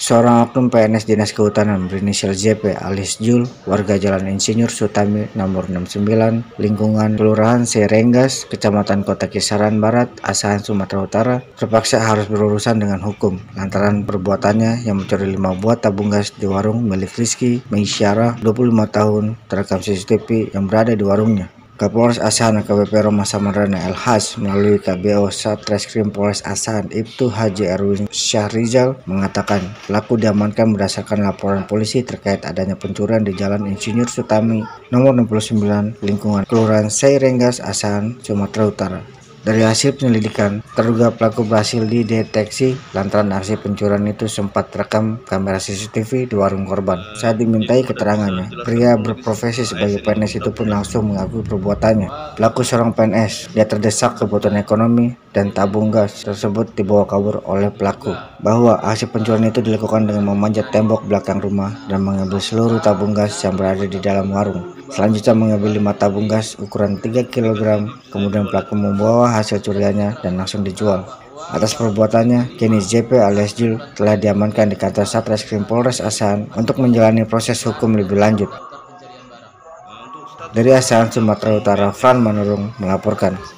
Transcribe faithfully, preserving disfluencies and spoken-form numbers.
Seorang oknum P N S Dinas Kehutanan berinisial J P alias Jul, warga Jalan Insinyur Sutami nomor enam puluh sembilan, lingkungan Kelurahan Serenggas, Kecamatan Kota Kisaran Barat, Asahan, Sumatera Utara, terpaksa harus berurusan dengan hukum lantaran perbuatannya yang mencuri lima buah tabung gas di warung milik Rizky Meisyarah, dua puluh lima tahun, terekam C C T V yang berada di warungnya. Kapolres Asahan A K B P Roma Samarana El Has melalui K B O Satreskrim Polres Asahan Ibtu Haji Erwin Syahrizal mengatakan pelaku diamankan berdasarkan laporan polisi terkait adanya pencurian di Jalan Insinyur Sutami nomor enam puluh sembilan, lingkungan Kelurahan Serenggas, Asahan, Sumatera Utara. Dari hasil penyelidikan, terduga pelaku berhasil dideteksi lantaran aksi pencurian itu sempat terekam kamera C C T V di warung korban. Saat dimintai keterangannya, pria berprofesi sebagai P N S itu pun langsung mengakui perbuatannya. Pelaku seorang P N S, dia terdesak kebutuhan ekonomi dan tabung gas tersebut dibawa kabur oleh pelaku. Bahwa aksi pencurian itu dilakukan dengan memanjat tembok belakang rumah dan mengambil seluruh tabung gas yang berada di dalam warung. Selanjutnya mengambil lima tabung gas ukuran tiga kilogram, kemudian pelaku membawa hasil curiannya dan langsung dijual. Atas perbuatannya, kini J P alias Jul telah diamankan di kantor Satreskrim Polres Asahan untuk menjalani proses hukum lebih lanjut. Dari Asahan, Sumatera Utara, Fran Manurung melaporkan.